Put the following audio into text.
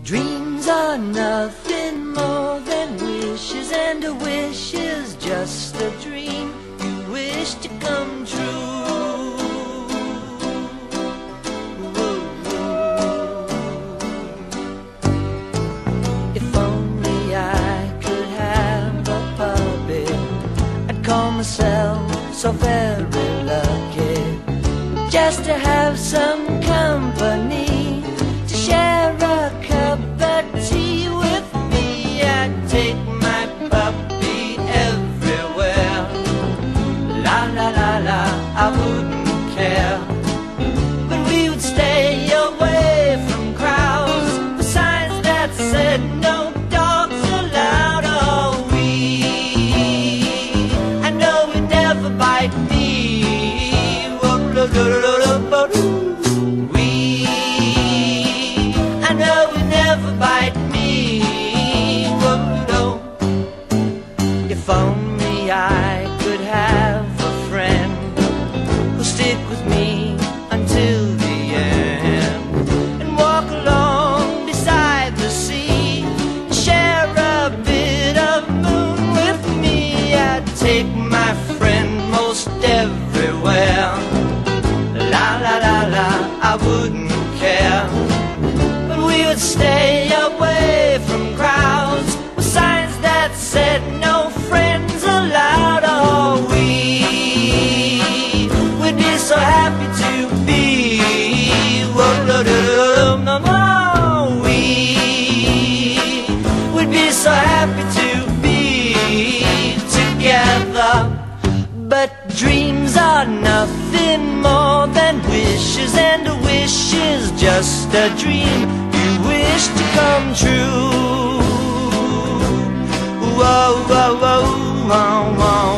Dreams are nothing more than wishes, and a wish is just a dream you wish to come true. If only I could have a puppet, I'd call myself so very lucky, just to have some company, to share a cup of tea with me. I'd take my puppy everywhere. La la la la, I wouldn't care. But we would stay away from crowds, with signs that said no dogs allowed. Oh, I know we'd never bite me. I know we'd never bite me. If only I could have a friend who'll stick with me until the end, and walk along beside the sea, share a bit of moon with me. I'd take my friend most everywhere. La la la la, I wouldn't care. But we would stay away from crowds, with signs that said no friends allowed. Oh, we'd be so happy to be. We'd be so happy to be together. But dreams are nothing more than wishes, and a wish is just a dream you wish to come true. Whoa, whoa, whoa, whoa, whoa.